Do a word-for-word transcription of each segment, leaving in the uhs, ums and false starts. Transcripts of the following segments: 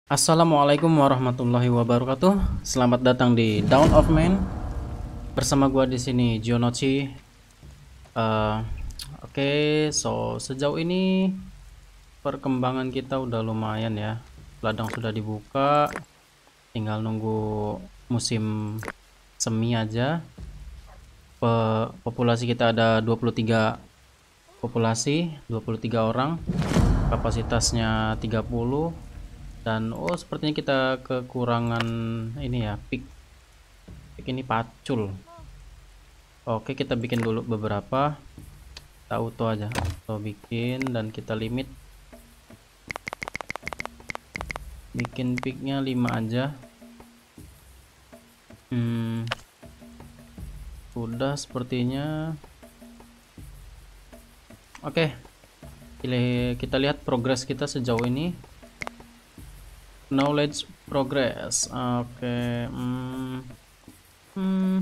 Assalamualaikum warahmatullahi wabarakatuh. Selamat datang di Dawn of Man. Bersama gua di sini Gionochi. Eh, Oke, so sejauh ini perkembangan kita udah lumayan ya. Ladang sudah dibuka, tinggal nunggu musim semi aja. Pe- populasi kita ada dua puluh tiga populasi, dua puluh tiga orang. Kapasitasnya tiga puluh. Dan oh sepertinya kita kekurangan ini ya, pick. Pick ini pacul. Oke, kita bikin dulu beberapa. Kita auto aja, auto bikin dan kita limit. Bikin picknya lima aja. Hmm, sudah sepertinya. Oke, kita lihat progres kita sejauh ini. Knowledge progress. Oke, hmm, hmm.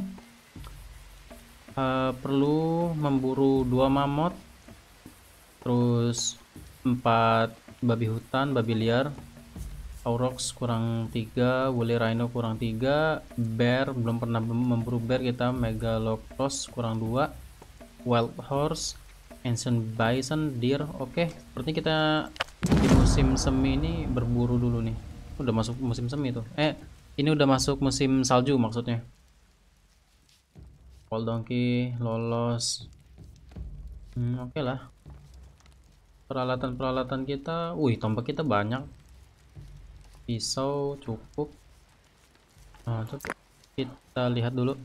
Uh, perlu memburu dua mamut, terus empat babi hutan, babi liar, aurochs kurang tiga, woolly rhino kurang tiga, bear belum pernah memburu bear kita, megalocross kurang dua, wild horse, ancient bison, deer. Oke, seperti kita di musim semi ini berburu dulu nih. Udah masuk musim semi tuh. Eh, ini udah masuk musim salju maksudnya. Wild donkey lolos. Hmm, oke okay lah. Peralatan-peralatan kita, wih, tombak kita banyak. Pisau cukup. Nah, coba kita lihat dulu.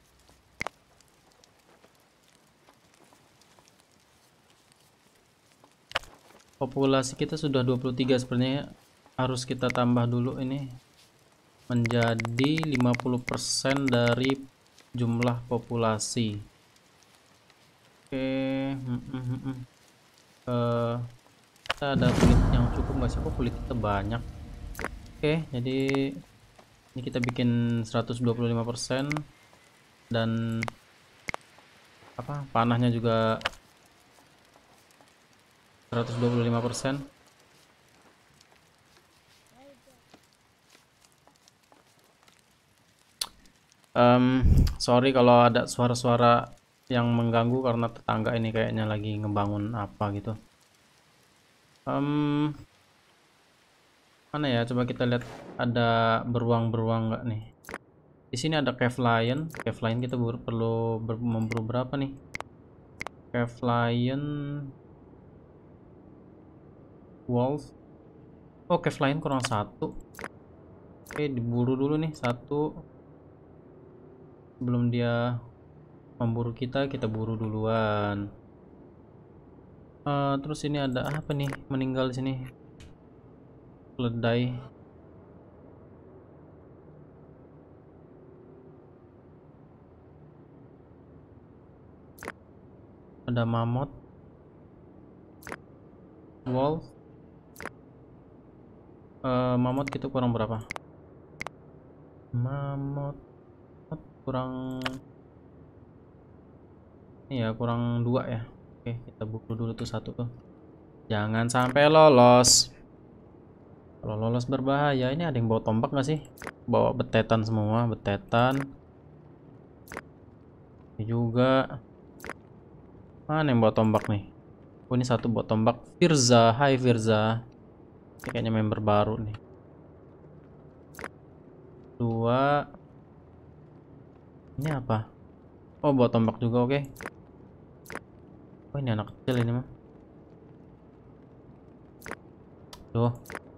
Populasi kita sudah dua puluh tiga, sebenarnya harus kita tambah dulu ini menjadi lima puluh persen dari jumlah populasi. Oke, hmm, hmm, hmm, hmm. Uh, kita ada kulit yang cukup nggak sih? Kok kulit kita banyak? Oke, jadi ini kita bikin seratus dua puluh lima persen dan apa? Panahnya juga seratus dua puluh lima persen. Um, sorry kalau ada suara-suara yang mengganggu karena tetangga ini kayaknya lagi ngebangun apa gitu. Um, mana ya? Coba kita lihat ada beruang-beruang nggak nih? Di sini ada cave lion. Cave lion kita perlu ber memburu berapa nih? Cave lion, wolf. Oh, cave lion kurang satu. Oke, diburu dulu nih satu. Sebelum dia memburu kita, kita buru duluan. Uh, terus ini ada apa nih? Meninggal di sini. Keledai. Ada mamut, wolf. Uh, mamut kita kurang berapa? Mamut kurang ini ya, kurang dua ya. Oke, kita buku dulu tuh satu tuh. Jangan sampai lolos. Kalau lolos berbahaya. Ini ada yang bawa tombak nggak sih? Bawa betetan semua, betetan. Ini juga. Mana yang bawa tombak nih? Oh, ini satu bawa tombak. Firza, hai Firza. Ini kayaknya member baru nih. Dua. Ini apa? Oh, bawa tombak juga, oke. Oh, ini anak kecil ini mah. Tuh.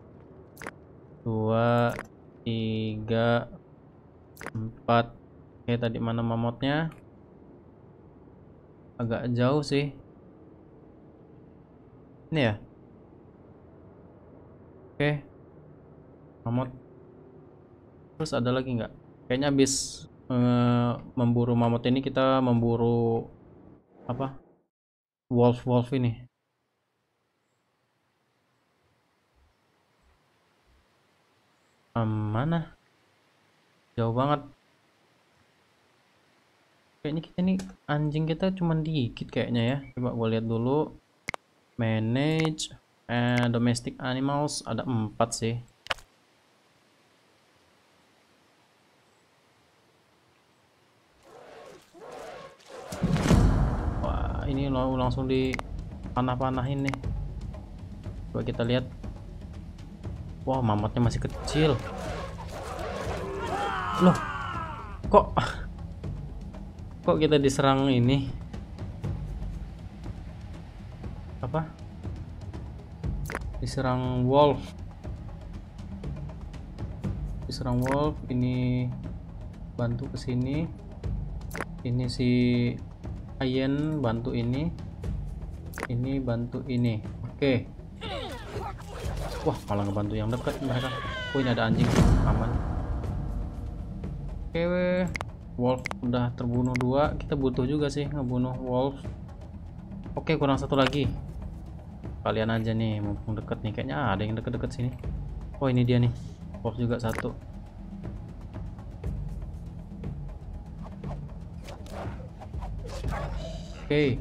Dua, tiga, empat. Oke, tadi mana mamutnya? Agak jauh sih. Ini ya. Oke, mamut. Terus ada lagi nggak? Kayaknya habis eh, memburu mamut ini kita memburu apa? Wolf wolf ini. Um, mana? Jauh banget. Kayaknya kita nih anjing kita cuma dikit kayaknya ya. Coba gue lihat dulu. Manage and domestic animals ada empat sih. ini lo langsung di panah-panahin nih. Coba kita lihat. Wah, mamutnya masih kecil. Loh, kok kok kita diserang ini? Apa? Diserang wolf. Diserang wolf. Ini bantu ke sini. Ini si Ayen bantu ini. Ini bantu ini. Oke. Wah, malah ngebantu yang dekat mereka. Oh, ini ada anjing. Aman. Oke, wolf udah terbunuh dua. Kita butuh juga sih ngebunuh wolf. Oke, kurang satu lagi. Kalian aja nih, mumpung deket nih. Kayaknya ada yang deket-deket sini. Oh, ini dia nih. Wolf juga satu. Oke.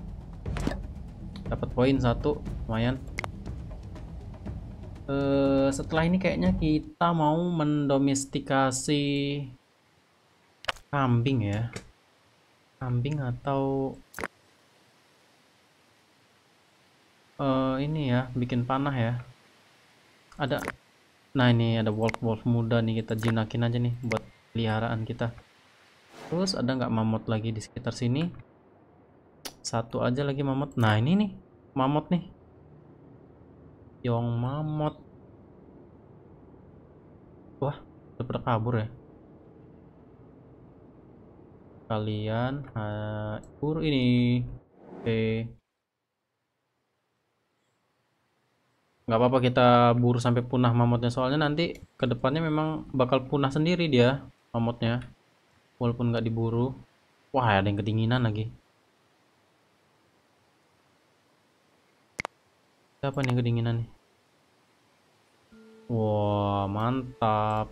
Dapat poin satu, lumayan. Uh, setelah ini kayaknya kita mau mendomestikasi kambing ya. Kambing atau uh, ini ya, bikin panah ya. Ada. Nah, ini ada wolf-wolf muda nih, kita jinakin aja nih buat peliharaan kita. Terus ada nggak mamut lagi di sekitar sini? Satu aja lagi mamut. Nah, ini nih mamut nih. Yong mamut. Wah, udah pada kabur ya. Kalian buru ini. Oke. Nggak apa-apa kita buru sampai punah mamutnya, soalnya nanti kedepannya memang bakal punah sendiri dia mamutnya walaupun nggak diburu. Wah, ada yang kedinginan lagi. Siapa nih yang kedinginan nih? Wah, mantap.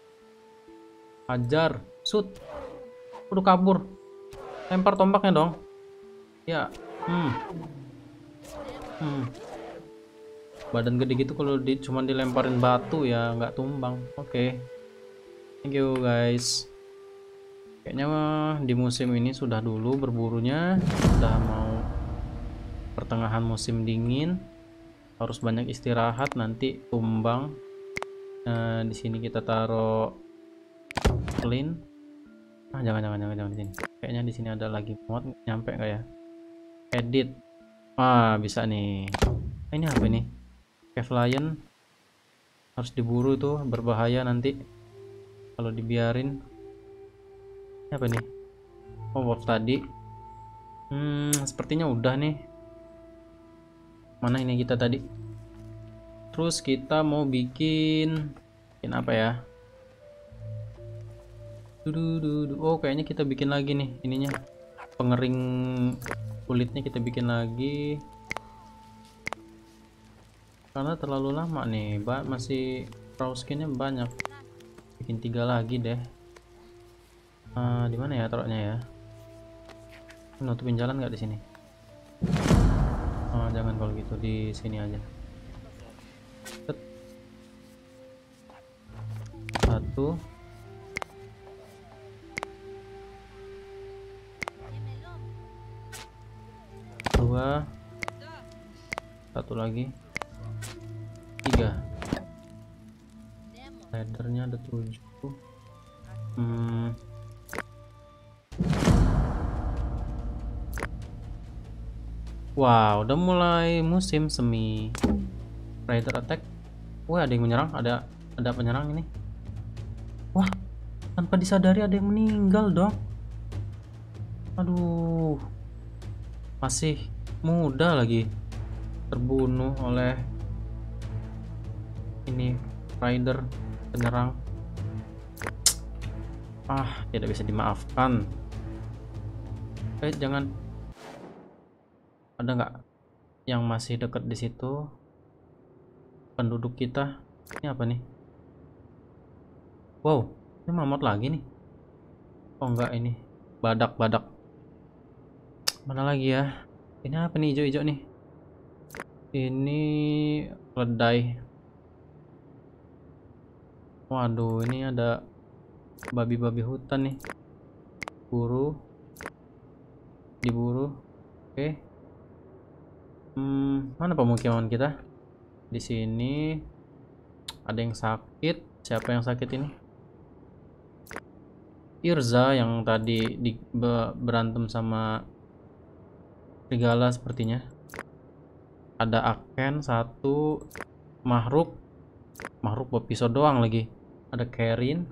Hajar, shoot. Udah kabur. Lempar tombaknya dong. Ya. Hmm. Hmm. Badan gede gitu kalau di, cuman dilemparin batu ya nggak tumbang. Oke. Okay. Thank you guys. Kayaknya di musim ini sudah dulu berburunya. Sudah mau pertengahan musim dingin. Harus banyak istirahat, nanti tumbang. Nah, di sini kita taruh clean. Ah, jangan jangan jangan jangan di sini. Kayaknya di sini ada lagi mod, nyampe nggak ya? Edit. Ah, bisa nih. Ah, ini apa ini? Cave lion harus diburu tuh, berbahaya nanti kalau dibiarin. Ini apa nih? Oh, wolf tadi. Hmm, sepertinya udah nih. Mana ini kita tadi? Terus kita mau bikin bikin apa ya? Dudu, oh, kayaknya kita bikin lagi nih ininya, pengering kulitnya kita bikin lagi karena terlalu lama nih, Mbak, masih raw skinnya banyak. Bikin tiga lagi deh. Uh, di mana ya taruhnya ya? Nutupin jalan nggak di sini? Oh, jangan, kalau gitu di sini aja. Set. Satu. Dua. Satu lagi. Tiga. Leadernya ada tujuh. Hmm. Wow, udah mulai musim semi. Rider attack. Wah, ada yang menyerang, ada ada penyerang ini. Wah, tanpa disadari ada yang meninggal dong. Aduh, masih muda lagi terbunuh oleh ini rider penyerang. Ah, tidak bisa dimaafkan. Eh, jangan. Ada nggak yang masih dekat di situ? Penduduk kita. Ini apa nih? Wow, ini mamut lagi nih. Oh enggak, ini badak-badak. Mana lagi ya? Ini apa nih hijau-hijau nih? Ini keledai. Waduh, ini ada babi-babi hutan nih. Buru. Diburu. Oke. Hmm, mana pemukiman kita? Di sini ada yang sakit. Siapa yang sakit ini? Irza yang tadi di, be, berantem sama serigala sepertinya. Ada Aken satu, Mahruk. Mahruk bawa pisau doang lagi. Ada Kerin.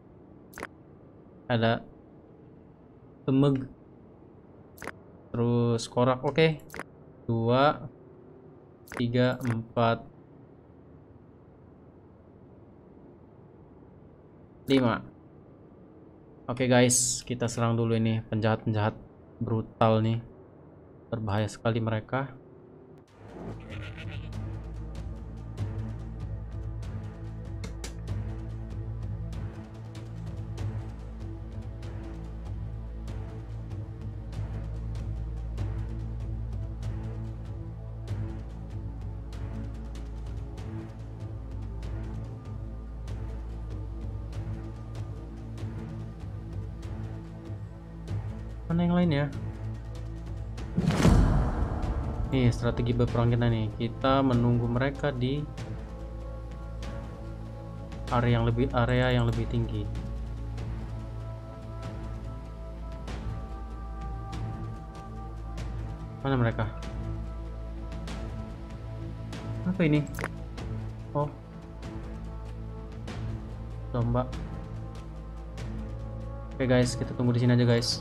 Ada Temeg. Terus Korak. Oke. Okay. Dua, tiga, empat, lima. Oke okay guys, kita serang dulu ini penjahat-penjahat brutal nih. Berbahaya sekali mereka. Mana yang lain ya? Nih strategi berperang kita nih. Kita menunggu mereka di area yang lebih area yang lebih tinggi. Mana mereka? Apa ini? Oh, domba. Oke guys, kita tunggu di sini aja guys.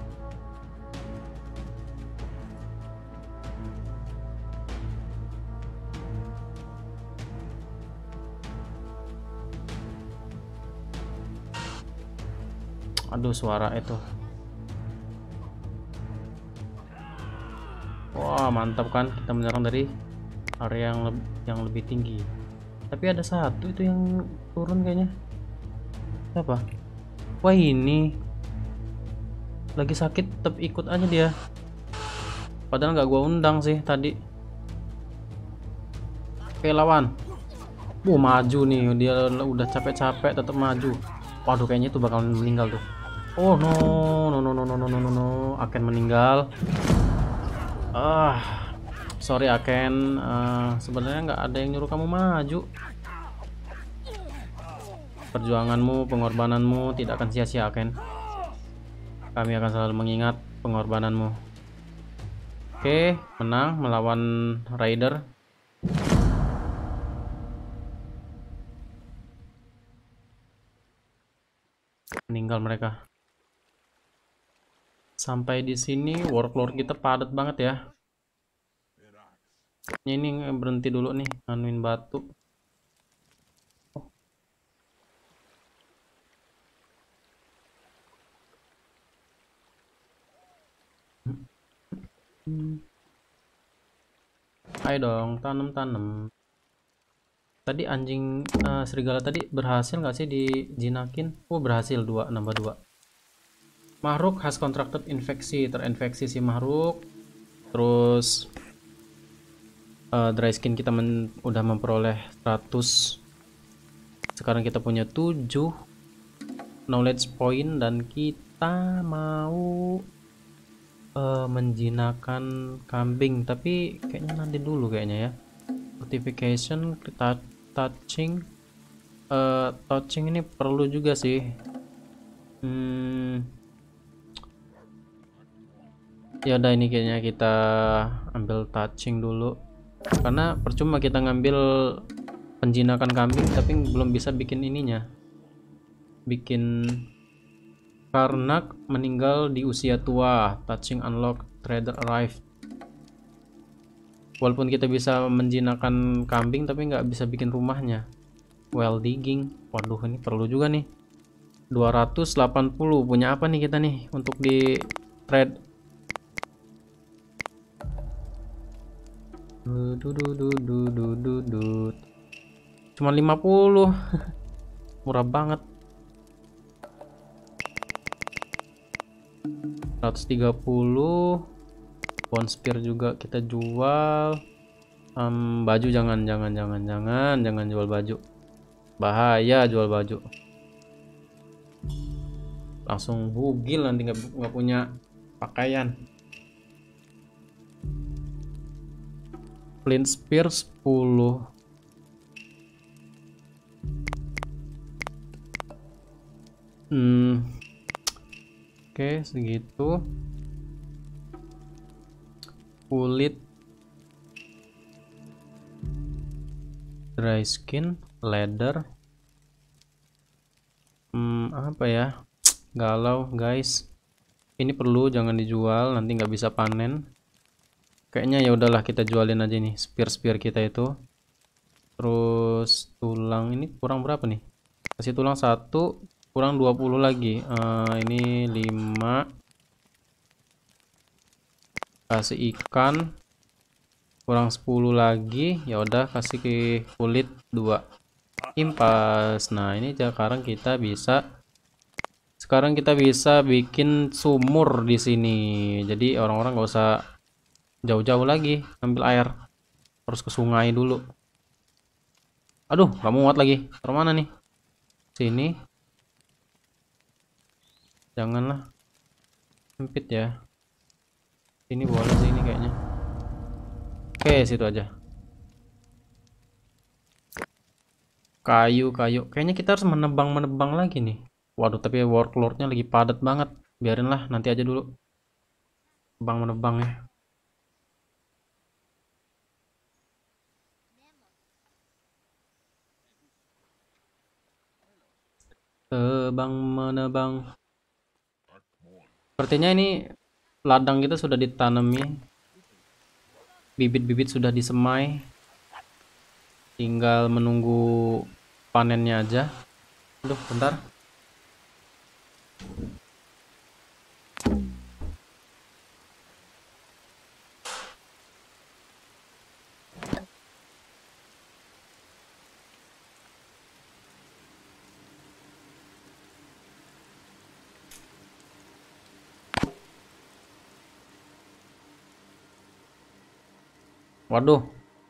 Aduh, suara itu. Wah, mantap kan? Kita menyerang dari area yang, le yang lebih tinggi. Tapi ada satu itu yang turun kayaknya. Siapa? Wah, ini lagi sakit, tetap ikut aja dia. Padahal nggak gua undang sih tadi. Oke, lawan. Wah, maju nih. Dia udah capek-capek tetap maju. Waduh, kayaknya itu bakal meninggal tuh. Oh no, no no no no no no no no, Aken meninggal. Ah, sorry Aken, uh, sebenarnya nggak ada yang nyuruh kamu maju. Perjuanganmu, pengorbananmu tidak akan sia-sia Aken. Kami akan selalu mengingat pengorbananmu. Oke, menang melawan Raider. Meninggal mereka. Sampai di sini workload kita padat banget ya. Ini berhenti dulu nih, nganuin batu. Hmm. Ayo dong, tanam-tanam. Tadi anjing uh, serigala tadi berhasil nggak sih dijinakin? Oh, berhasil, dua, nambah dua. Mahruk has contracted infeksi, terinfeksi si Mahruk. Terus uh, dry skin kita men udah memperoleh seratus. Sekarang kita punya tujuh knowledge point dan kita mau uh, menjinakkan kambing, tapi kayaknya nanti dulu kayaknya ya. Fortification, touching, uh, touching ini perlu juga sih. Hmm. Ya udah, ini kayaknya kita ambil touching dulu, karena percuma kita ngambil penjinakan kambing tapi belum bisa bikin ininya, bikin Karnak meninggal di usia tua. Touching unlock, trader arrived. Walaupun kita bisa menjinakkan kambing tapi nggak bisa bikin rumahnya. Well digging, waduh ini perlu juga nih. Dua ratus delapan puluh, punya apa nih kita nih untuk di trade? Cuma lima puluh. Murah banget. seratus tiga puluh. Bone spear juga kita jual. Um, baju jangan jangan jangan jangan jangan jual baju. Bahaya jual baju. Langsung bugil nanti nggak nggak punya pakaian. Flint spear sepuluh. Hmm. Oke, segitu. Kulit, dry skin, leather. Hmm, apa ya? Galau, guys. Ini perlu, jangan dijual, nanti nggak bisa panen. Kayaknya ya udahlah, kita jualin aja nih spear-spear kita itu. Terus tulang ini kurang berapa nih? Kasih tulang satu, kurang dua puluh lagi. Uh, ini lima. Kasih ikan kurang sepuluh lagi. Ya udah, kasih ke kulit dua. Impas. Nah, ini sekarang kita bisa sekarang kita bisa bikin sumur di sini. Jadi orang-orang nggak usah jauh-jauh lagi ambil air, harus ke sungai dulu. Aduh, nggak muat lagi. Taruh mana nih? Sini. Janganlah sempit ya. Ini boleh sih ini kayaknya. Oke, situ aja. Kayu, kayu. Kayaknya kita harus menebang-menebang lagi nih. Waduh, tapi workloadnya lagi padat banget. Biarinlah, nanti aja dulu. Nebang-menebang ya. Tebang menebang. Sepertinya ini ladang kita sudah ditanami. Bibit-bibit sudah disemai. Tinggal menunggu panennya aja. Aduh, bentar. Waduh,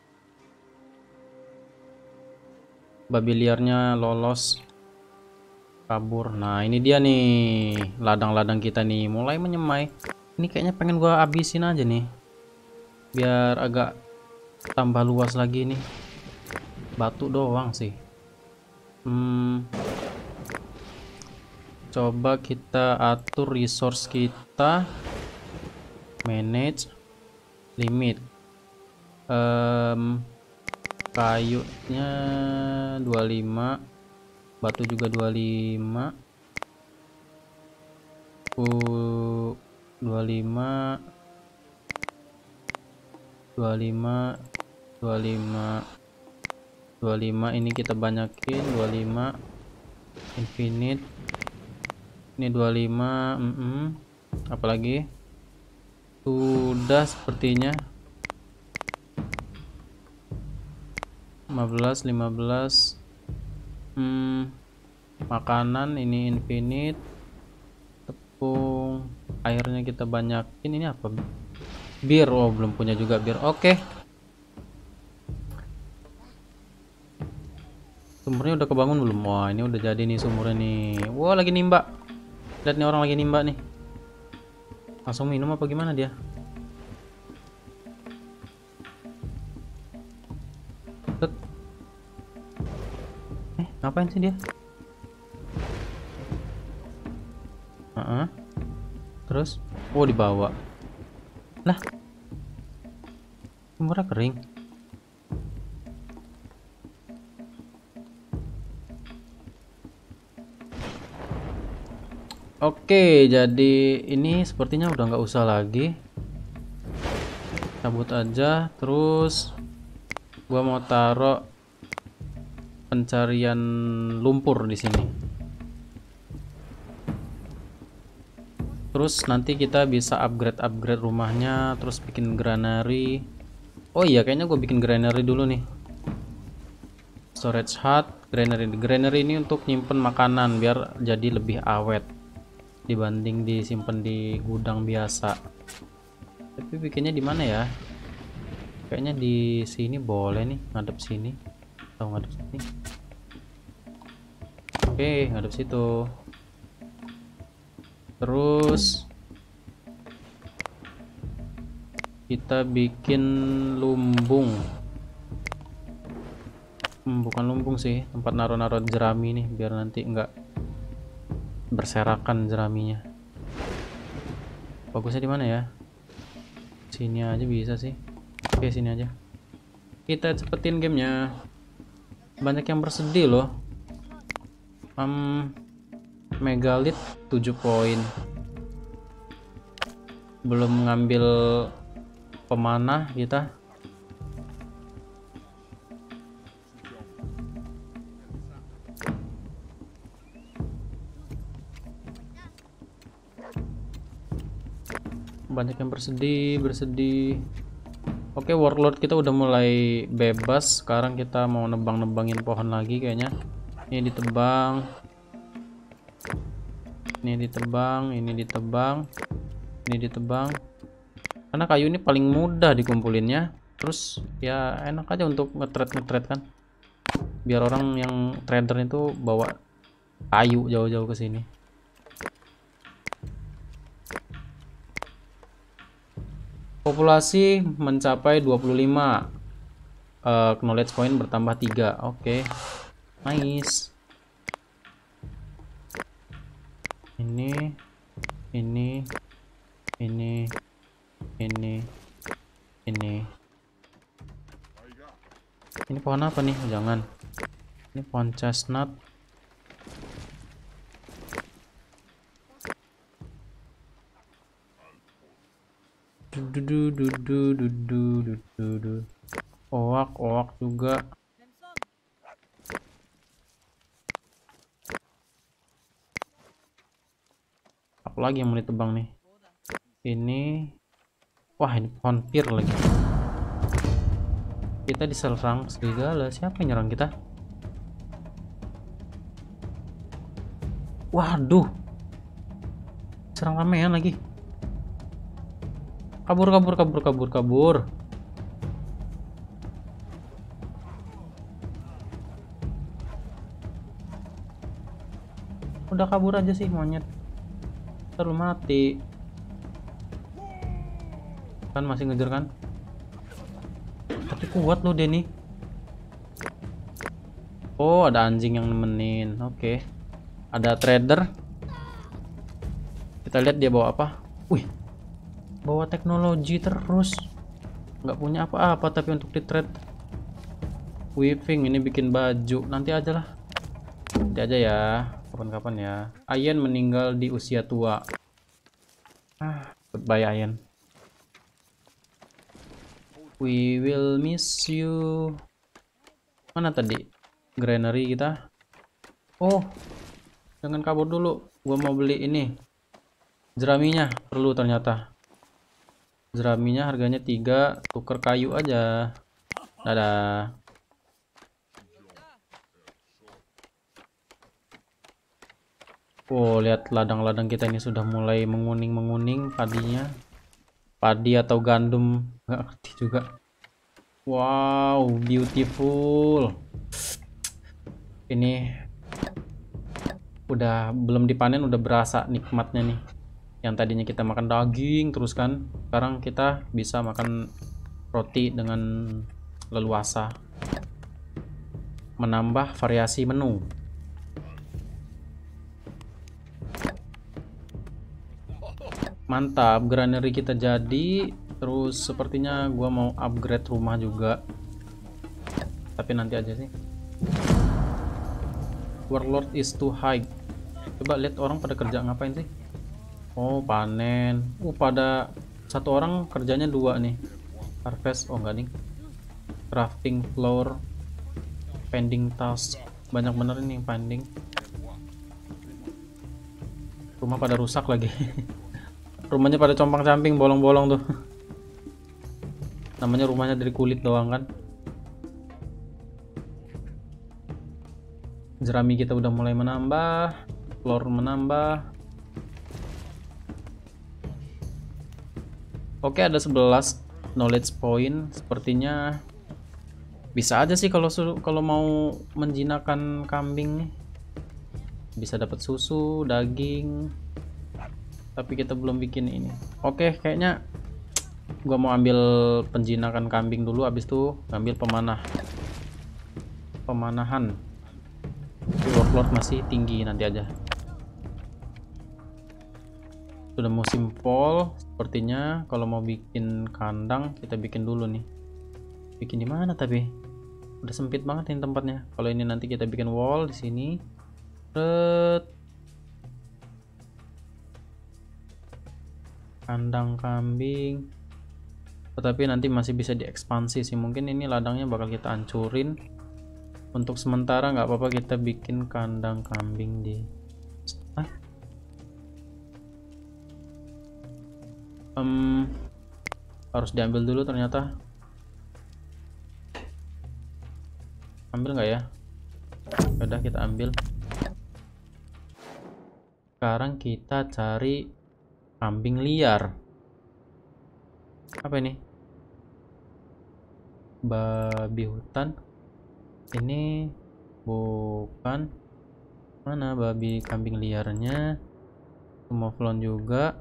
babi liarnya lolos kabur. Nah, ini dia nih ladang-ladang kita nih mulai menyemai. Ini kayaknya pengen gua habisin aja nih biar agak tambah luas lagi nih. Batu doang sih. Hmm, coba kita atur resource kita, manage, limit. Um, kayunya dua puluh lima, batu juga dua puluh lima, uh, dua puluh lima, dua puluh lima, dua puluh lima, dua puluh lima. Ini kita banyakin dua puluh lima, infinite. Ini dua puluh lima. mm -mm. Apalagi sudah sepertinya lima belas, lima belas. Hmm, makanan ini infinite. Tepung, airnya kita banyakin. Ini apa? Bir. Oh, belum punya juga bir. Oke. Sumurnya udah kebangun belum? Wah, ini udah jadi nih sumurnya nih. Wah, lagi nimba. Lihat nih, orang lagi nimba nih. Langsung minum apa gimana dia? Set. Eh, ngapain sih dia? Uh-uh. Terus, oh dibawa. Lah, sumurnya kering. Oke, jadi ini sepertinya udah nggak usah lagi. Cabut aja. Terus, gua mau taruh pencarian lumpur di sini. Terus nanti kita bisa upgrade-upgrade rumahnya, terus bikin granary. Oh iya, kayaknya gue bikin granary dulu nih. Storage hut, granary. Granary ini untuk nyimpen makanan biar jadi lebih awet dibanding disimpan di gudang biasa. Tapi bikinnya di mana ya? Kayaknya di sini boleh nih, ngadep sini. Atau ngadep sini. Oke, ngadep situ. Terus kita bikin lumbung. Hmm, bukan lumbung sih, tempat naruh-naruh jerami nih, biar nanti enggak berserakan jeraminya. Bagusnya di mana ya? Sini aja bisa sih. Oke, sini aja. Kita cepetin gamenya. Banyak yang bersedih loh. Um, Megalith tujuh poin. Belum ngambil pemanah kita. Banyak yang bersedih, bersedih. Oke, warlord kita udah mulai bebas. Sekarang kita mau nebang-nebangin pohon lagi kayaknya. Ini ditebang. Ini ditebang, ini ditebang. Ini ditebang. Karena kayu ini paling mudah dikumpulinnya. Terus ya enak aja untuk nge-trade nge-trade kan. Biar orang yang trader itu bawa kayu jauh-jauh ke sini. Populasi mencapai dua puluh lima. Uh, knowledge point bertambah tiga. Oke. Okay. Nice. Ini ini ini ini ini ini pohon apa nih? Jangan. Ini pohon chestnut. Dudu dudu dudu dudu. Oak, oak juga. Apa lagi yang mau ditebang nih? Ini, wah ini pohon pir lagi. Kita diserang serigala. Siapa yang nyerang kita? Waduh, serang ramean lagi. Kabur, kabur, kabur, kabur, kabur. Udah kabur aja sih monyet. Terlalu mati. Kan masih ngejar kan? Tapi kuat loh Denny. Oh, ada anjing yang nemenin. Oke. Okay. Ada trader. Kita lihat dia bawa apa. Wih. Bawa teknologi terus. Nggak punya apa-apa tapi untuk di trade. Weaving ini bikin baju. Nanti aja lah. Nanti aja ya. Kapan-kapan ya. Ayen meninggal di usia tua. Ah, goodbye Ayen. We will miss you. Mana tadi granary kita? Oh, jangan kabur dulu. Gua mau beli ini. Jeraminya perlu ternyata. Jeraminya harganya tiga, tuker kayu aja. Dadah. Oh, lihat ladang-ladang kita ini sudah mulai menguning-menguning padinya. Padi atau gandum, nggak ngerti juga. Wow, beautiful. Ini udah belum dipanen udah berasa nikmatnya nih. Yang tadinya kita makan daging terus kan, sekarang kita bisa makan roti dengan leluasa. Menambah variasi menu. Mantap, granary kita jadi. Terus sepertinya gua mau upgrade rumah juga. Tapi nanti aja sih. Warlord is too high. Coba lihat orang pada kerja ngapain sih? Oh, panen. Uh, pada satu orang kerjanya dua nih. Harvest, oh enggak nih. Crafting floor. Pending task. Banyak bener ini yang pending. Rumah pada rusak lagi. Rumahnya pada compang-camping, bolong-bolong tuh. Namanya rumahnya dari kulit doang kan. Jerami kita udah mulai menambah. Floor menambah. Oke, ada sebelas knowledge point. Sepertinya bisa aja sih kalau kalau mau menjinakkan kambing nih. Bisa dapat susu, daging. Tapi kita belum bikin ini. Oke, kayaknya Gua mau ambil penjinakan kambing dulu, habis itu ambil pemanah. Pemanahan. Workload masih tinggi, nanti aja. Sudah musim fall sepertinya. Kalau mau bikin kandang, kita bikin dulu nih. Bikin di mana tapi? Udah sempit banget ini tempatnya. Kalau ini nanti kita bikin wall di sini. Red. Kandang kambing. Tetapi nanti masih bisa diekspansi sih. Mungkin ini ladangnya bakal kita hancurin. Untuk sementara nggak apa-apa kita bikin kandang kambing di. Ah. Um, harus diambil dulu ternyata. Ambil nggak ya? Udah kita ambil. Sekarang kita cari kambing liar. Apa ini? Babi hutan. Ini bukan. Mana babi kambing liarnya? Mouflon juga.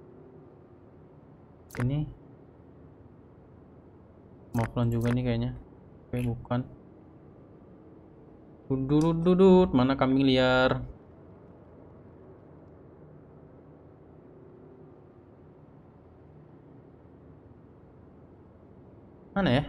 Ini Mouflon juga nih kayaknya. Oke, bukan. Dudut dudut, mana kambing liar? Mana ya?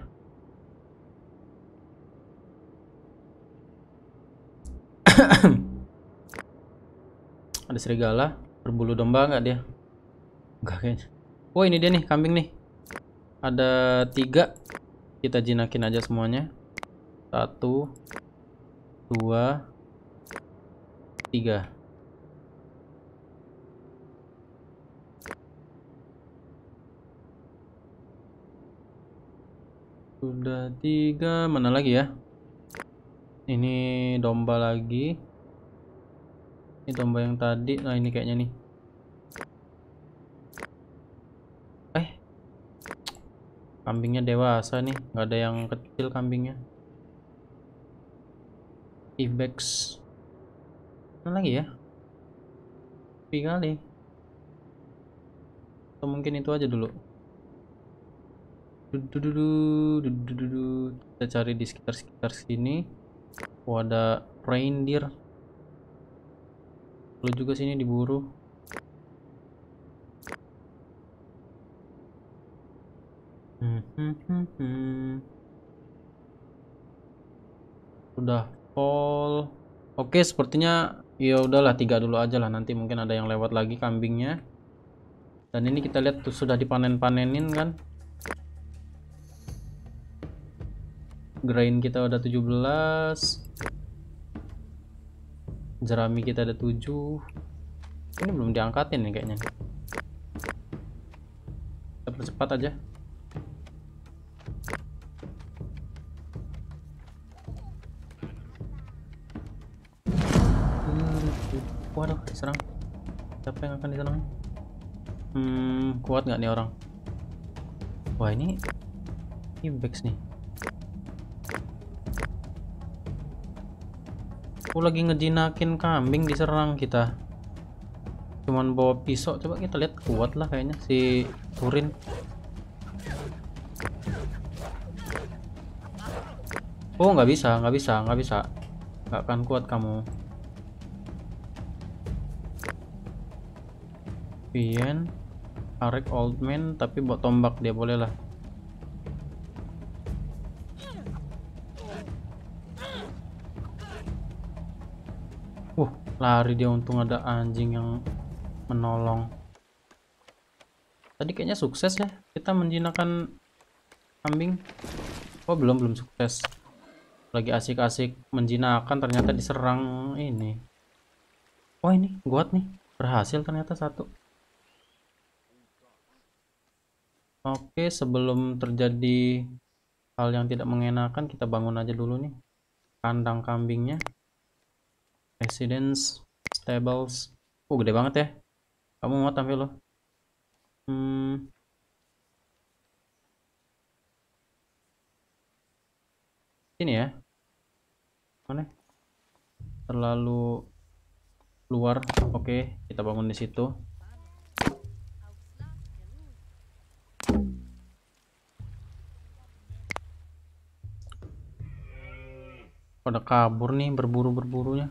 Ada serigala berbulu domba nggak dia? Enggak kayaknya. Oh, ini dia nih kambing nih. Ada tiga. Kita jinakin aja semuanya. Satu, dua, tiga. Sudah tiga. Mana lagi ya? Ini domba lagi. Ini domba yang tadi. Nah, ini kayaknya nih. Eh, kambingnya dewasa nih. Nggak ada yang kecil kambingnya. Ibex. Mana lagi ya? Tiga kali. Atau mungkin itu aja dulu. Kita cari di sekitar-sekitar sini. Oh, ada reindeer. Lalu juga sini diburu. Hmm, hmm, hmm, hmm. Udah fall. Oke, sepertinya ya udahlah tiga dulu aja lah. Nanti mungkin ada yang lewat lagi kambingnya. Dan ini kita lihat tuh sudah dipanen-panenin kan. Grain kita udah tujuh belas. Jerami kita ada tujuh. Ini belum diangkatin nih kayaknya. Kita percepat aja. Waduh, diserang. Siapa yang akan diserang? Hmm, kuat nggak nih orang? Wah, ini Ibex nih. Aku lagi ngejinakin kambing diserang kita. Cuman bawa pisau. Coba kita lihat, kuat lah kayaknya si Turin. Oh, nggak bisa, nggak bisa, nggak bisa. Nggak akan kuat kamu. Pian, Arek Old Man, tapi buat tombak dia boleh lah. Uh, lari dia, untung ada anjing yang menolong. Tadi kayaknya sukses ya kita menjinakkan kambing. Oh, belum belum sukses. Lagi asik-asik menjinakkan ternyata diserang ini. Oh, ini kuat nih, berhasil ternyata satu. Oke, sebelum terjadi hal yang tidak mengenakan, kita bangun aja dulu nih kandang kambingnya. Residence, stables. Oh, gede banget ya. Kamu mau tampil loh. Hmm. Ini ya. Mana? Terlalu luar. Oke, kita bangun di situ. Pada kabur nih berburu-berburunya.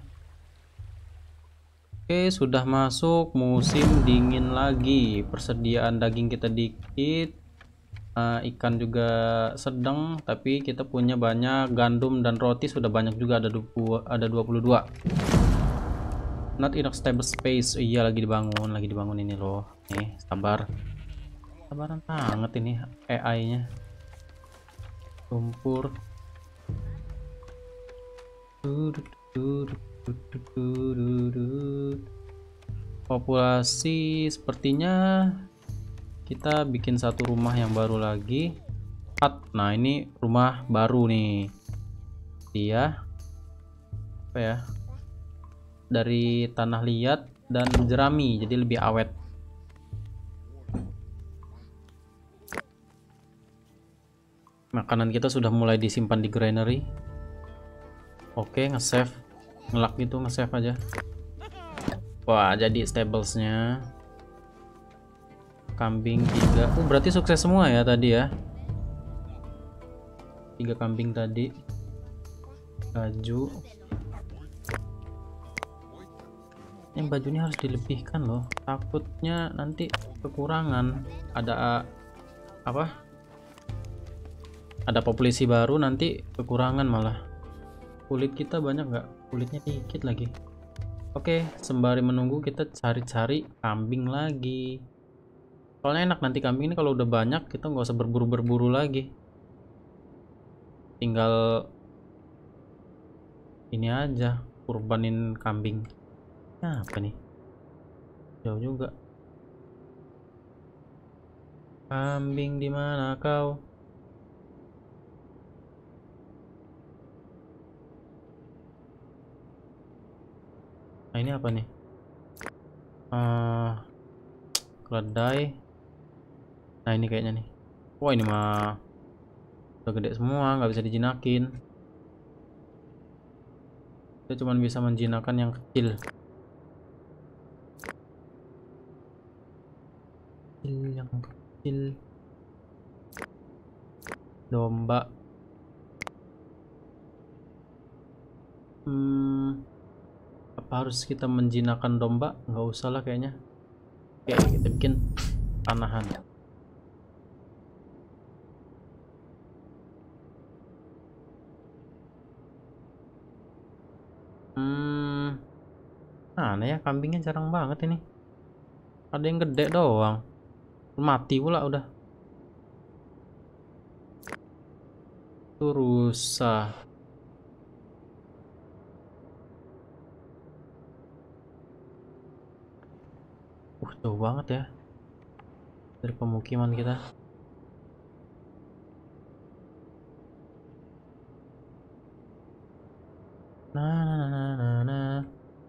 Oke, sudah masuk musim dingin lagi. Persediaan daging kita dikit. Uh, ikan juga sedang, tapi kita punya banyak. Gandum dan roti sudah banyak juga, ada dua, ada dua puluh dua. Not enough stable space. Oh, iya, lagi dibangun, lagi dibangun ini loh. Nih, sabar. Sabaran banget ini A I-nya. Lumpur. Populasi sepertinya kita bikin satu rumah yang baru lagi. Nah, ini rumah baru nih. Dia apa ya? Dari tanah liat dan jerami, jadi lebih awet. Makanan kita sudah mulai disimpan di granary. Oke, nge-save, ngelak gitu, nge-save aja. Wah, jadi stablesnya kambing tiga. Oh, berarti sukses semua ya tadi ya. Tiga kambing tadi. Baju. Yang bajunya harus dilebihkan loh. Takutnya nanti kekurangan. Ada apa? Ada populasi baru nanti kekurangan malah. Kulit kita banyak nggak? Kulitnya dikit lagi. Oke, sembari menunggu kita cari-cari kambing lagi. Soalnya enak nanti kambing ini kalau udah banyak kita nggak usah berburu-berburu lagi. Tinggal ini aja, kurbanin kambing. Nah, apa nih? Jauh juga. Kambing di mana kau? Nah, ini apa nih? Uh, keledai. Nah, ini kayaknya nih. Wah, ini mah udah gede semua, nggak bisa dijinakin. Kita cuma bisa menjinakkan yang kecil. Kecil, yang kecil. Domba. Hmm. Apa harus kita menjinakkan domba? Nggak usah lah kayaknya. Oke, kita bikin panahan. Hmm, aneh ya, kambingnya jarang banget ini. Ada yang gede doang. Mati pula udah. Itu rusa. Uh, jauh banget ya dari pemukiman kita. Nah, nah, nah, nah, nah.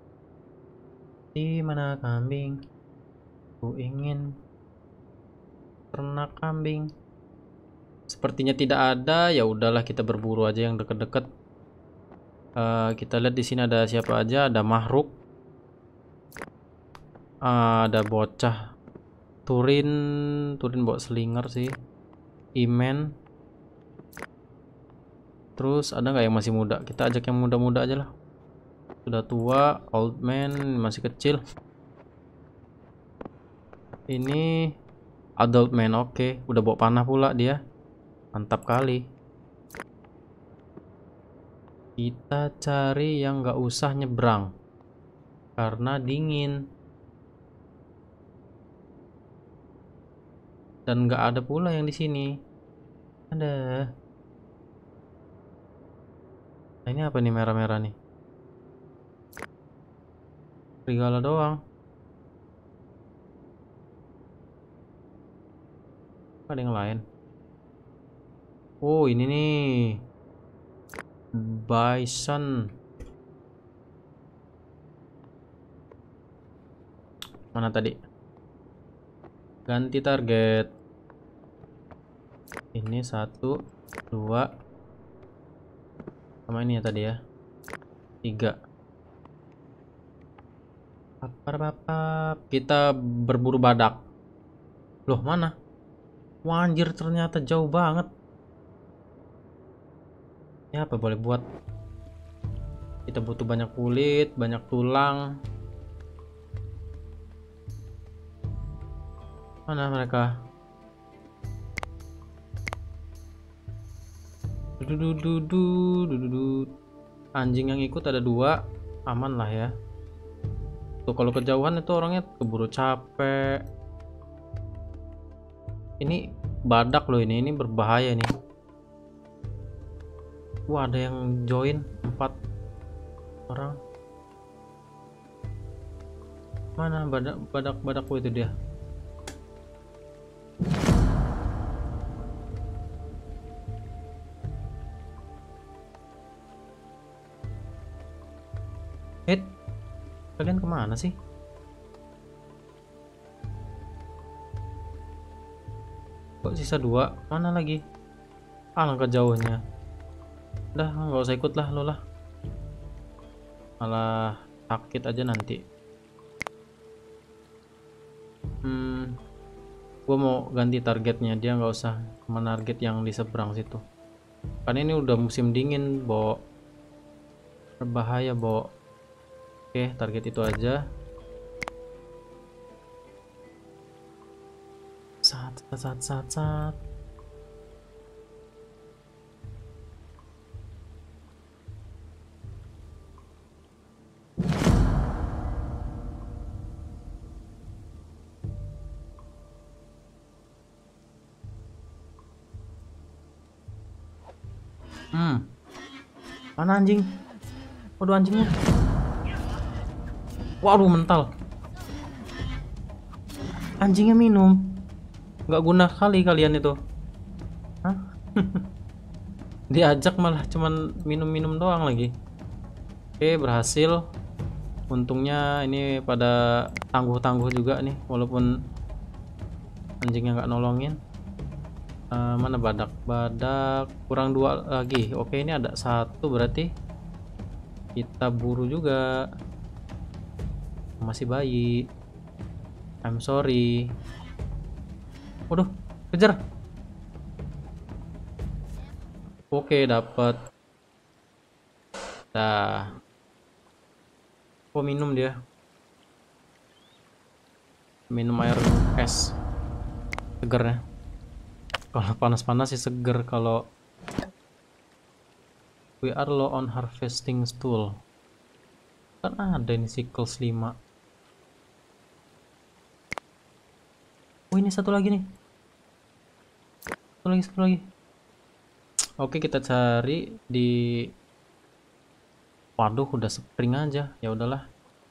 Di mana kambing? Ku ingin ternak kambing. Sepertinya tidak ada. Ya udahlah, kita berburu aja yang deket-deket. Uh, kita lihat di sini ada siapa aja. Ada Mahruk. Uh, ada bocah. Turin, Turin bawa slinger sih. Imen. Terus ada nggak yang masih muda? Kita ajak yang muda-muda aja lah. Sudah tua, old man, masih kecil. Ini adult man, oke. Okay. Udah bawa panah pula dia. Mantap kali. Kita cari yang nggak usah nyebrang. Karena dingin. Dan nggak ada pula yang di sini. Ada. Nah, ini apa nih merah-merah nih? Serigala doang. Ada yang lain. Oh, ini nih. Bison. Mana tadi? Ganti target. Ini satu, dua. Sama ini ya tadi ya. Tiga. Apa-apa? Kita berburu badak. Loh, mana? Wah, anjir, ternyata jauh banget. Ya, apa boleh buat? Kita butuh banyak kulit, banyak tulang. Mana mereka? Dudududu, dududu. Anjing yang ikut ada dua, aman lah ya. Tuh kalau kejauhan itu orangnya keburu capek. Ini badak loh ini, ini berbahaya nih. Wah ada yang join empat orang. Mana badak badak badakku itu dia? Hit, kalian kemana sih? Kok sisa dua? Mana lagi? Alangkah jauhnya. Udah nggak usah ikut lah lo lah. Malah sakit aja nanti. Hmm, gue mau ganti targetnya, dia nggak usah menarget yang di seberang situ. Karena ini udah musim dingin, Bo. Berbahaya, Bo. Oke, target itu aja. Sat, sat, sat, sat, sat. Hmm, mana anjing? Waduh anjingnya. Waduh mental. Anjingnya minum. Nggak guna kali kalian itu. Hah? Diajak malah cuman minum-minum doang lagi. Oke berhasil. Untungnya ini pada tangguh-tangguh juga nih, walaupun anjingnya nggak nolongin. Uh, mana badak? Badak kurang dua lagi. Oke ini ada satu berarti kita buru juga. Masih bayi. I'm sorry. Waduh, kejar. Oke dapat. Dah. Oh minum dia. Minum air es. Seger ya. Kalau panas-panas sih seger. Kalau we are low on harvesting tool. Kan ada ini sickles lima. Oh ini satu lagi nih. Satu lagi, satu lagi. Oke kita cari di. Waduh udah spring aja. Ya udahlah.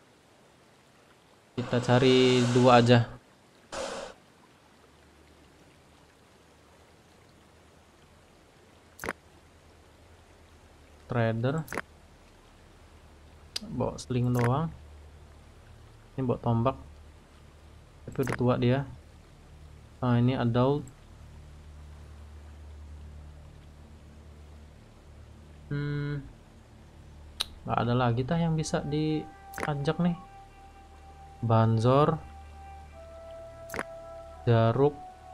Kita cari dua aja. Trader bawa sling doang. Ini bawa tombak tapi udah tua dia. Nah ini adult. Hmm nggak ada lagi tah yang bisa diajak nih. Banzor, jaruk.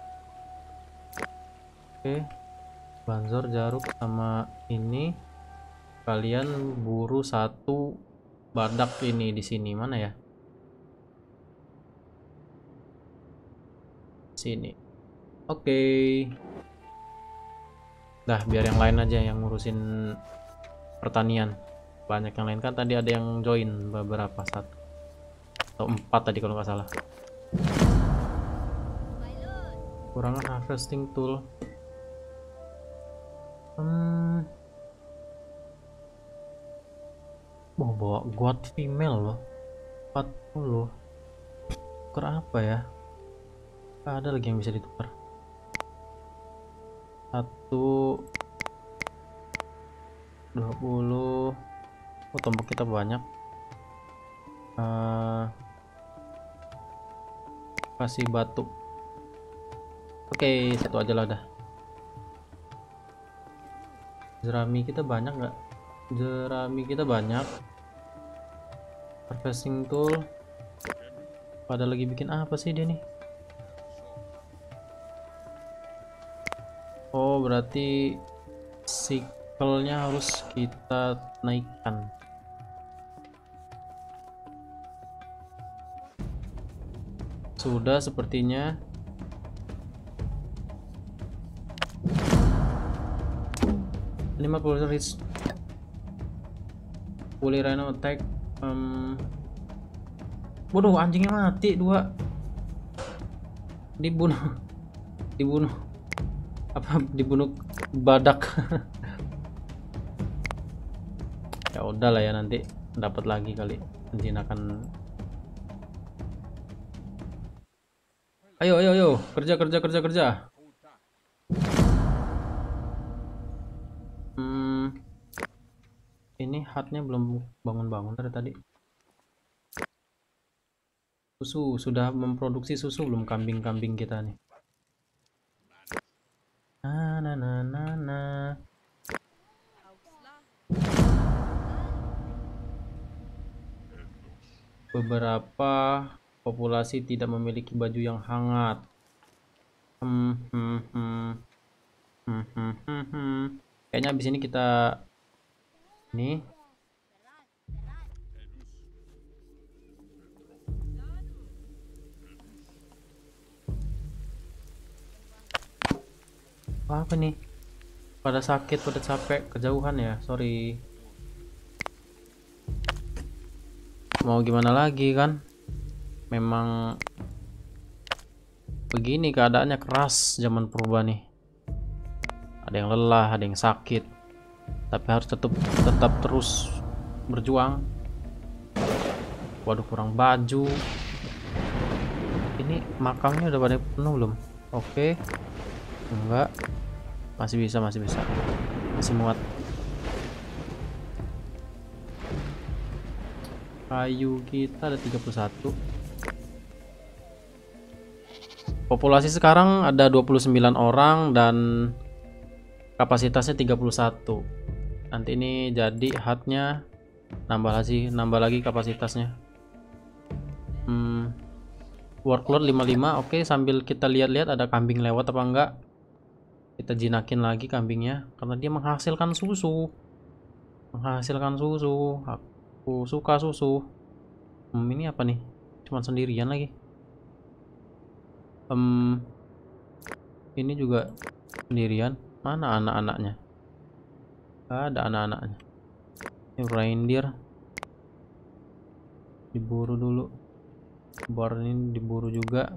Oke banzor, jaruk sama ini. Kalian buru satu badak ini di sini mana ya? Sini. Oke. Okay. Dah biar yang lain aja yang ngurusin pertanian. Banyak yang lain kan tadi ada yang join beberapa satu atau empat tadi kalau nggak salah. Kurangan harvesting tool. Hmm. Oh, bawa goat female loh. empat puluh. Tukar apa ya? Gak ada lagi yang bisa ditukar. Satu dua puluh. Oh tombak kita banyak. Uh, kasih batu. Oke okay, satu aja lah dah. Jerami kita banyak nggak? Jerami kita banyak. Harvesting tool. Pada lagi bikin apa sih dia nih? Oh berarti siklenya harus kita naikkan. Sudah sepertinya. lima puluh reach. Fully Rhino attack. Um, Bodoh, anjingnya mati dua. Dibunuh. Dibunuh. Apa dibunuh badak? Ya udahlah ya, nanti dapat lagi kali. Menjinakkan. Ayo ayo ayo, kerja kerja kerja kerja. Hmm, ini hatnya belum bangun-bangun dari tadi. Susu sudah memproduksi susu belum kambing-kambing kita nih? Nah, nah, nah, nah, nah. Beberapa populasi tidak memiliki baju yang hangat. Hmm, hmm, hmm. Hmm, hmm, hmm, hmm. Kayaknya abis ini kita ini apa nih? Pada sakit, pada capek, kejauhan ya. Sorry. Mau gimana lagi kan? Memang begini keadaannya, keras zaman purba nih. Ada yang lelah, ada yang sakit, tapi harus tetap tetap terus berjuang. Waduh, kurang baju. Ini makamnya udah pada penuh belum? Oke. Enggak. Masih bisa, masih bisa. Masih muat. Kayu kita ada tiga puluh satu. Populasi sekarang ada dua puluh sembilan orang dan kapasitasnya tiga puluh satu. Nanti ini jadi hatnya nambah lagi, nambah lagi kapasitasnya. Hmm, workload lima puluh lima. Oke, sambil kita lihat-lihat ada kambing lewat apa enggak. Kita jinakin lagi kambingnya karena dia menghasilkan susu. Menghasilkan susu. Aku suka susu. Hmm, ini apa nih? Cuman sendirian lagi. Hmm, ini juga sendirian. Mana anak-anaknya? Ada anak-anaknya. Ini reindeer. Diburu dulu. Bar ini diburu juga.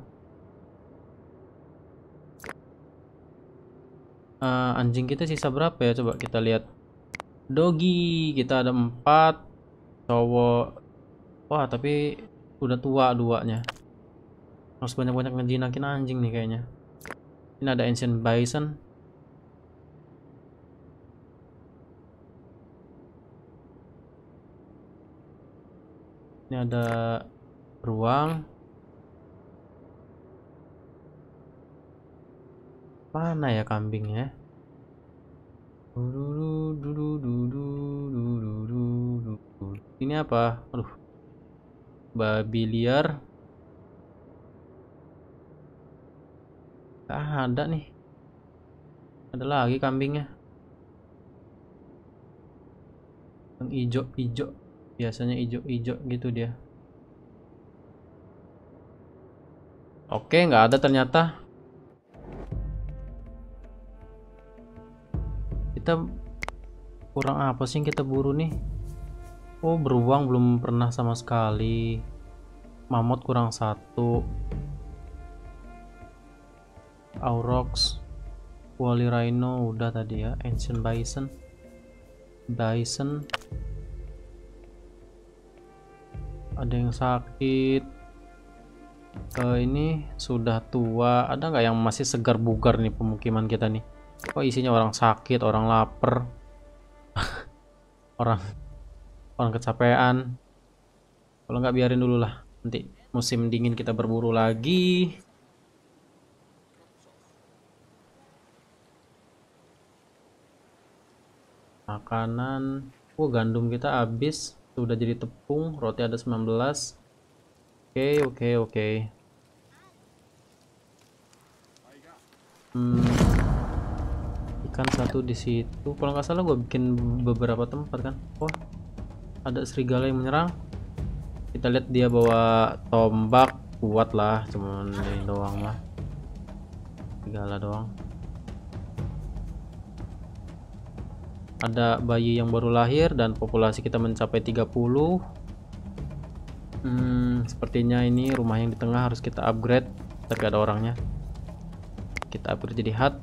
Uh, anjing kita sisa berapa ya? Coba kita lihat. Doggy kita ada empat. Cowok. Wah, tapi udah tua duanya. Harus banyak-banyak ngejinakin anjing nih kayaknya. Ini ada ancient bison. Ini ada beruang. Mana ya kambingnya? Ini apa? Aduh. Babi liar. Gak ada nih. Ada lagi kambingnya. Yang hijau-hijau. Biasanya hijau-hijau gitu dia. Oke, nggak ada ternyata. Kita kurang apa sih yang kita buru nih? Oh, beruang belum pernah sama sekali. Mamut kurang satu. Aurochs, Wally Rhino udah tadi ya. Ancient Bison, Bison. Ada yang sakit. Uh, ini sudah tua. Ada nggak yang masih segar bugar nih pemukiman kita nih? Kok isinya orang sakit, orang lapar, orang orang kecapean. Kalau nggak biarin dulu lah. Nanti musim dingin kita berburu lagi. Makanan. Oh, gandum kita habis. Sudah jadi tepung. Roti ada sembilan belas. Oke, oke, oke. Hmm, ikan satu di situ. Kalau nggak salah gue bikin beberapa tempat kan. Oh, ada serigala yang menyerang. Kita lihat dia bawa tombak. kuat lah, cuman ini doang mah, serigala doang. Ada bayi yang baru lahir dan populasi kita mencapai tiga puluh. Hmm, sepertinya ini rumah yang di tengah harus kita upgrade, tapi ada orangnya. Kita upgrade jadi hut.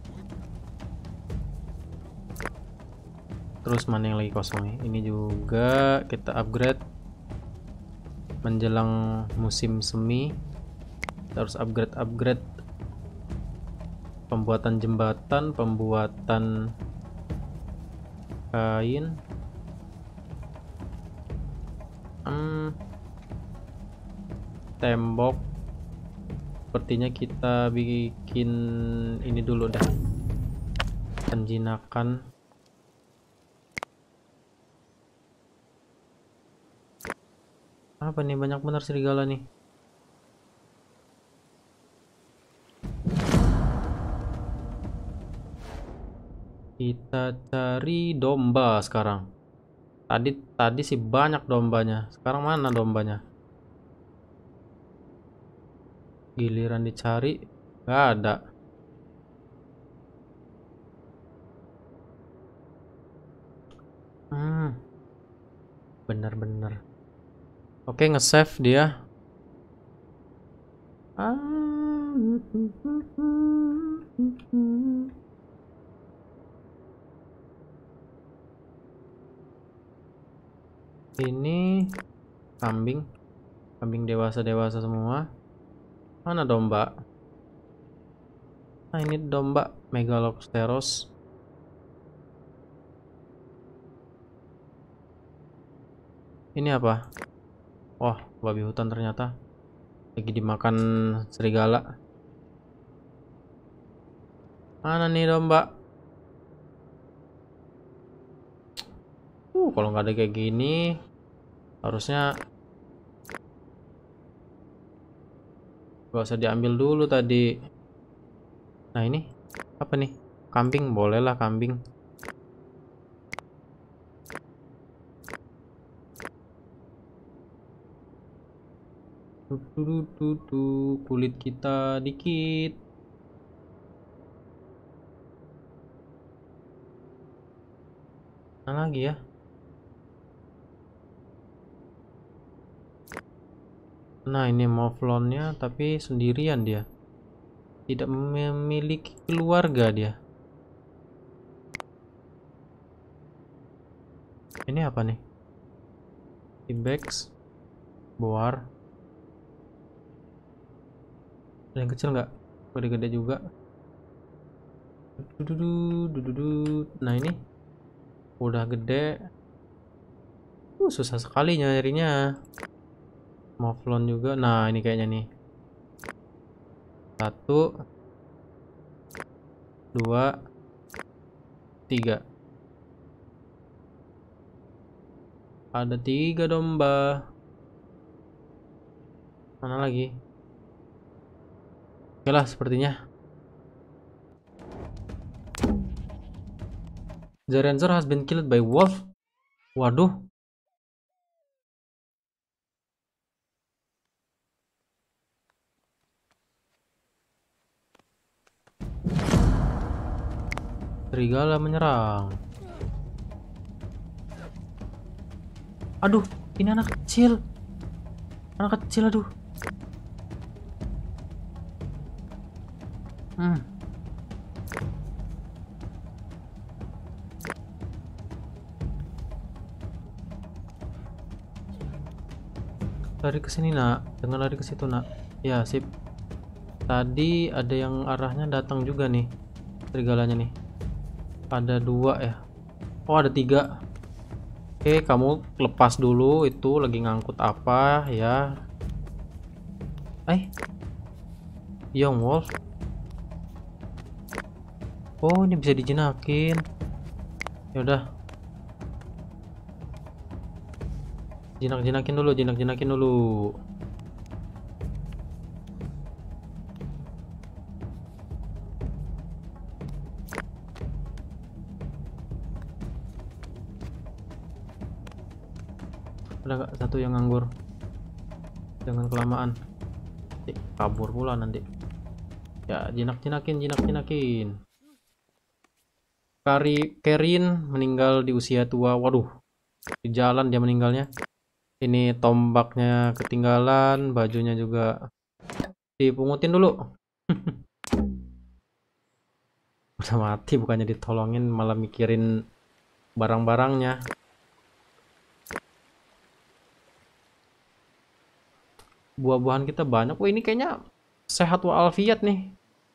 Terus mana yang lagi kosong nih? Ini juga kita upgrade menjelang musim semi. Kita harus upgrade-upgrade pembuatan jembatan, pembuatan kain. Hmm, tembok. Sepertinya kita bikin ini dulu dah. Penjinakan. Apa nih, banyak benar serigala nih. Kita cari domba sekarang. Tadi tadi sih banyak dombanya. Sekarang mana dombanya? Giliran dicari nggak ada. Hmm, bener-bener. Oke, nge-save dia. Ah. Ini kambing, kambing dewasa-dewasa semua. Mana domba? Nah, ini domba Megalosteros. Ini apa? Wah, babi hutan ternyata lagi dimakan serigala. Mana nih domba? Uh, kalau nggak ada kayak gini, harusnya gak usah diambil dulu tadi. Nah, ini apa nih? Kambing, bolehlah kambing. Tuh, kulit kita dikit. Mana lagi ya? Nah, ini Mouflonnya tapi sendirian dia. Tidak memiliki keluarga dia. Ini apa nih? Ibex, boar. Ada yang kecil nggak? Gede-gede juga. Nah, ini udah gede. Uh, susah sekali nyarinya. Mouflon juga. Nah, ini kayaknya nih. Satu, dua, tiga. Ada tiga domba. Mana lagi? Oke lah, sepertinya. The ranger has been killed by wolf. Waduh. Serigala menyerang. Aduh, ini anak kecil. Anak kecil, aduh. Hmm. Lari ke sini, nak. Jangan lari ke situ, nak. Ya, sip. Tadi ada yang arahnya datang juga nih. Serigalanya nih. Ada dua ya. Oh, ada tiga. Oke, kamu lepas dulu. Itu lagi ngangkut apa ya? Eh, Young Wolf. Oh, ini bisa dijinakin. Ya udah. Jinak-jinakin dulu, jinak-jinakin dulu. Ada nggak satu yang nganggur? Jangan kelamaan. Kabur pula nanti. Ya, jinak-jinakin, jinak-jinakin. Kari Kerin meninggal di usia tua. Waduh, di jalan dia meninggalnya. Ini tombaknya ketinggalan, bajunya juga dipungutin dulu. Udah mati, bukannya ditolongin malah mikirin barang-barangnya. Buah-buahan kita banyak. Wah, ini kayaknya sehat walafiat nih.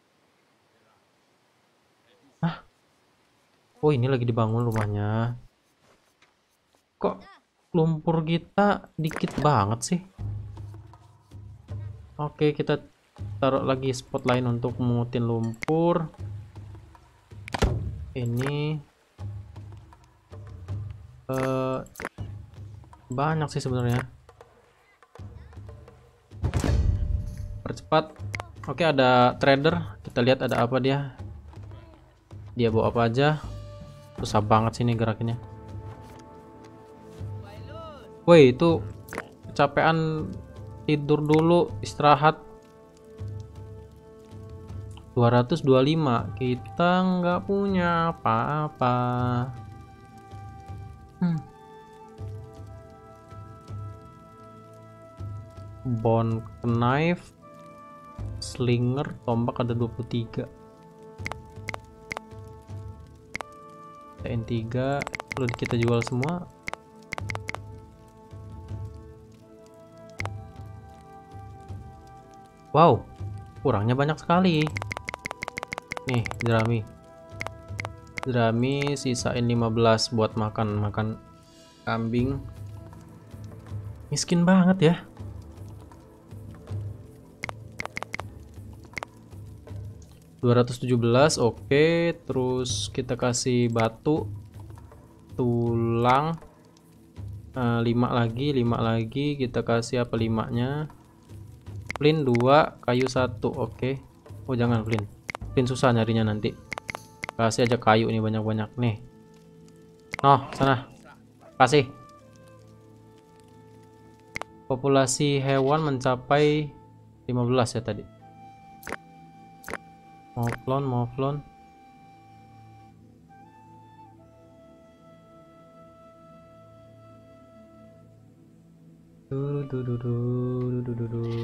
Hah? Oh, ini lagi dibangun rumahnya. Kok lumpur kita dikit banget sih? Oke, kita taruh lagi spot lain untuk mengutin lumpur. Ini uh, banyak sih sebenarnya. Percepat. Oke, ada trader. Kita lihat ada apa dia. Dia bawa apa aja. Susah banget sih ini gerakinnya. Woi, itu kecapean, tidur dulu, istirahat. dua ratus dua puluh lima. Kita nggak punya apa-apa. Hmm. Bone knife, slinger, tombak ada dua puluh tiga. T N tiga perlu kita jual semua. Wow, kurangnya banyak sekali. Nih, jerami. Jerami sisain lima belas buat makan-makan kambing. Miskin banget ya. dua ratus tujuh belas, oke. Terus kita kasih batu, tulang, uh, lima lagi, lima lagi. Kita kasih apa limanya? Flint dua, kayu satu, oke. Oh, jangan flint. Flint susah nyarinya nanti. Kasih aja kayu nih banyak-banyak nih. Oh, sana. Kasih. Populasi hewan mencapai lima belas ya tadi. Moflon, moflon. Du, du, du, du, du, du, du.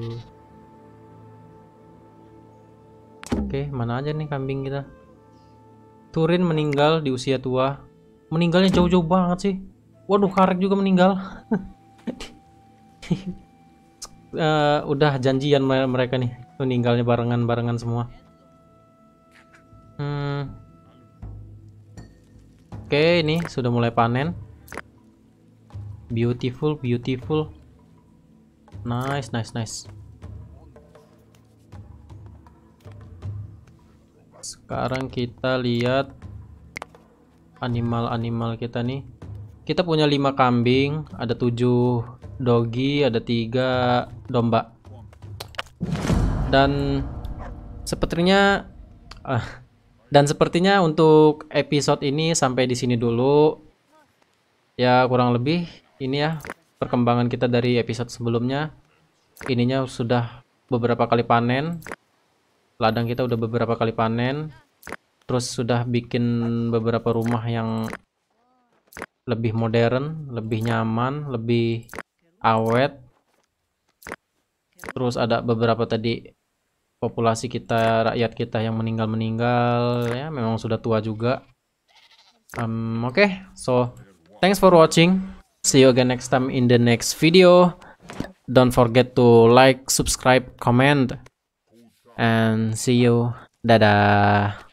Oke, mana aja nih kambing kita? Turin meninggal di usia tua. Meninggalnya jauh-jauh banget sih. Waduh, Karek juga meninggal. uh, udah janjian mereka nih, meninggalnya barengan-barengan semua. Hmm. Oke, ini sudah mulai panen. Beautiful, beautiful. Nice, nice, nice. Sekarang kita lihat animal-animal kita nih. Kita punya lima kambing, ada tujuh dogi, ada tiga domba. Dan sepertinya uh, dan sepertinya untuk episode ini sampai di sini dulu. Ya, kurang lebih ini ya perkembangan kita dari episode sebelumnya. Ininya sudah beberapa kali panen. Ladang kita udah beberapa kali panen. Terus sudah bikin beberapa rumah yang lebih modern, lebih nyaman, lebih awet. Terus ada beberapa tadi populasi kita, rakyat kita yang meninggal-meninggal ya, memang sudah tua juga. Um, Oke, okay. So thanks for watching. See you again next time in the next video. Don't forget to like, subscribe, comment, and see you. Dadah.